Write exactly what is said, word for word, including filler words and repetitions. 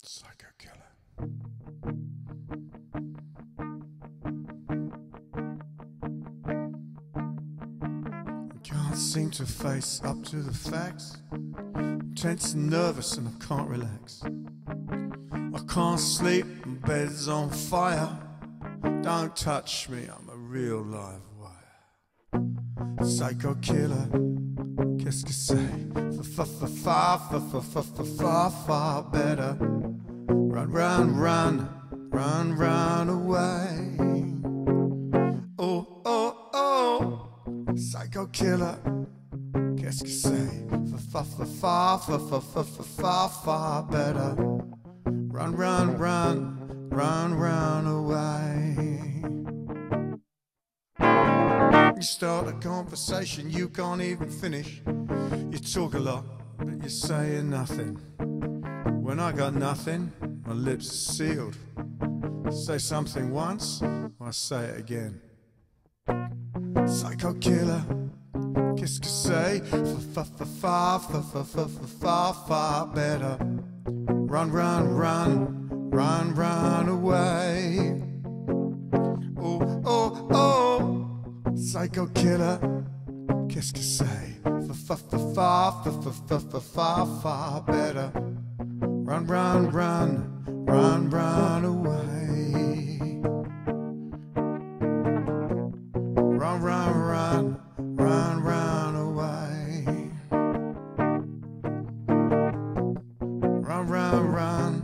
Psycho killer. Can't seem to face up to the facts. I'm tense and nervous and I can't relax. I can't sleep, my bed's on fire. Don't touch me, I'm a real live wire. Psycho killer, qu'est-ce que c'est? Far, far, far, far, far, far, far, far, far better. Run, run, run, run, run away. Oh, oh, oh, psycho killer, qu'est-ce que c'est? Far, far, far, far, far, far, far, far, far better. Run, run, run, run, run away. You start a conversation you can't even finish. You talk a lot, but you're saying nothing. When I got nothing, my lips are sealed. Say something once, I say it again. Psycho killer, qu'est-ce que c'est? Far, far, far, far, far, far, far, far, far better. Run, run, run, run, run away. Oh, oh, oh, psycho killer, qu'est-ce que c'est? Far, far, far, far, far, far, far, far, far better. Run, run, run, run, run away. Run, run, run, run, run away. Run, run, run.